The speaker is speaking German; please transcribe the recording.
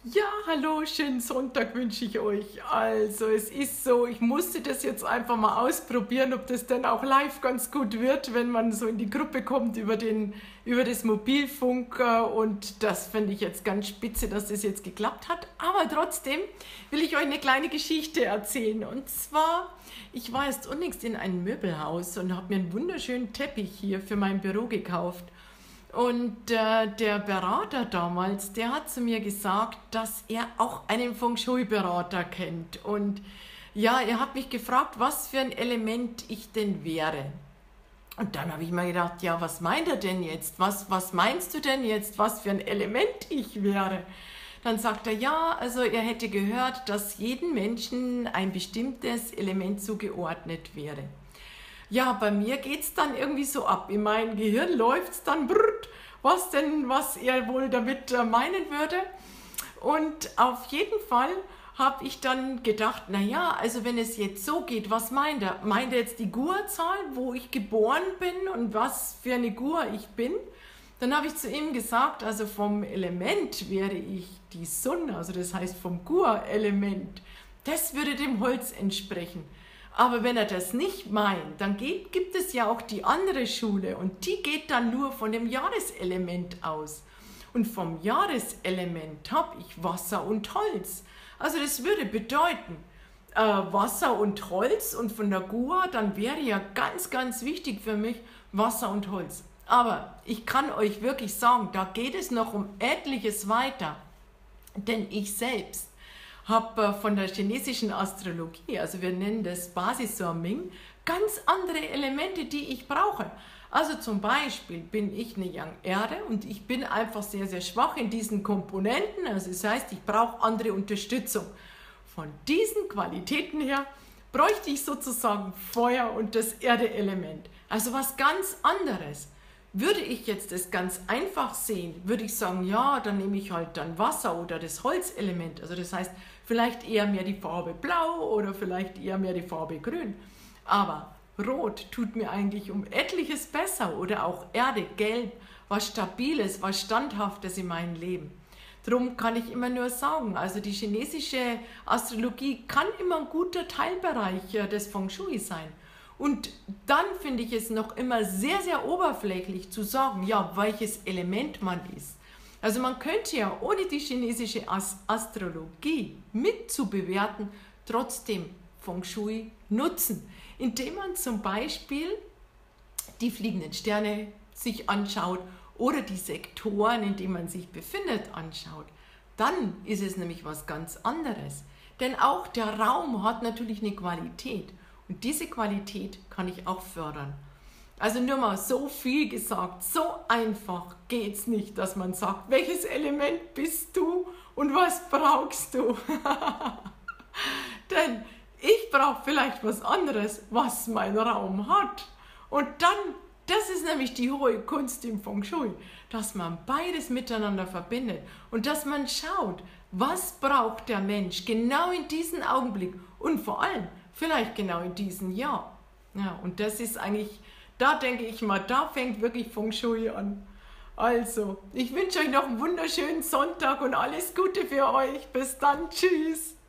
Ja, hallo, schönen Sonntag wünsche ich euch. Also, es ist so, ich musste das jetzt einfach mal ausprobieren, ob das dann auch live ganz gut wird, wenn man so in die Gruppe kommt über das Mobilfunk. Und das finde ich jetzt ganz spitze, dass das jetzt geklappt hat. Aber trotzdem will ich euch eine kleine Geschichte erzählen. Und zwar, ich war jetzt unlängst in einem Möbelhaus und habe mir einen wunderschönen Teppich hier für mein Büro gekauft. Und der Berater damals, der hat zu mir gesagt, dass er auch einen Feng Shui-Berater kennt. Und ja, er hat mich gefragt, was für ein Element ich denn wäre. Und dann habe ich mir gedacht, ja, was meint er denn jetzt? Was meinst du denn jetzt, was für ein Element ich wäre? Dann sagt er, ja, also er hätte gehört, dass jedem Menschen ein bestimmtes Element zugeordnet wäre. Ja, bei mir geht es dann irgendwie so ab. In meinem Gehirn läuft es dann, brrrt, was er wohl damit meinen würde. Und auf jeden Fall habe ich dann gedacht, naja, also wenn es jetzt so geht, was meint er? Meint er jetzt die Gurzahl, wo ich geboren bin und was für eine Gur ich bin? Dann habe ich zu ihm gesagt, also vom Element wäre ich die Sonne, also das heißt vom Gur-Element. Das würde dem Holz entsprechen. Aber wenn er das nicht meint, dann gibt es ja auch die andere Schule und die geht dann nur von dem Jahreselement aus. Und vom Jahreselement habe ich Wasser und Holz. Also das würde bedeuten, Wasser und Holz, und von der Gua, dann wäre ja ganz, ganz wichtig für mich Wasser und Holz. Aber ich kann euch wirklich sagen, da geht es noch um etliches weiter, denn ich selbst habe von der chinesischen Astrologie, also wir nennen das Basis-Ming, ganz andere Elemente, die ich brauche. Also zum Beispiel bin ich eine Yang-Erde und ich bin einfach sehr, sehr schwach in diesen Komponenten. Also das heißt, ich brauche andere Unterstützung. Von diesen Qualitäten her bräuchte ich sozusagen Feuer und das Erde-Element. Also was ganz anderes. Würde ich jetzt das ganz einfach sehen, würde ich sagen, ja, dann nehme ich halt dann Wasser oder das Holzelement. Also das heißt, vielleicht eher mehr die Farbe Blau oder vielleicht eher mehr die Farbe Grün. Aber Rot tut mir eigentlich um etliches besser oder auch Erde, Gelb, was Stabiles, was Standhaftes in meinem Leben. Darum kann ich immer nur sagen, also die chinesische Astrologie kann immer ein guter Teilbereich des Feng Shui sein. Und dann finde ich es noch immer sehr, sehr oberflächlich zu sagen, ja, welches Element man ist. Also man könnte ja, ohne die chinesische Astrologie mitzubewerten, trotzdem Feng Shui nutzen, indem man zum Beispiel die fliegenden Sterne sich anschaut oder die Sektoren, in denen man sich befindet, anschaut. Dann ist es nämlich was ganz anderes. Denn auch der Raum hat natürlich eine Qualität. Und diese Qualität kann ich auch fördern. Also nur mal so viel gesagt, so einfach geht es nicht, dass man sagt, welches Element bist du und was brauchst du? Denn ich brauche vielleicht was anderes, was mein Raum hat. Und dann, das ist nämlich die hohe Kunst im Feng Shui, dass man beides miteinander verbindet und dass man schaut, was braucht der Mensch genau in diesem Augenblick und vor allem, vielleicht genau in diesem Jahr. Ja, und das ist eigentlich, da denke ich mal, da fängt wirklich Feng Shui an. Also, ich wünsche euch noch einen wunderschönen Sonntag und alles Gute für euch. Bis dann, tschüss.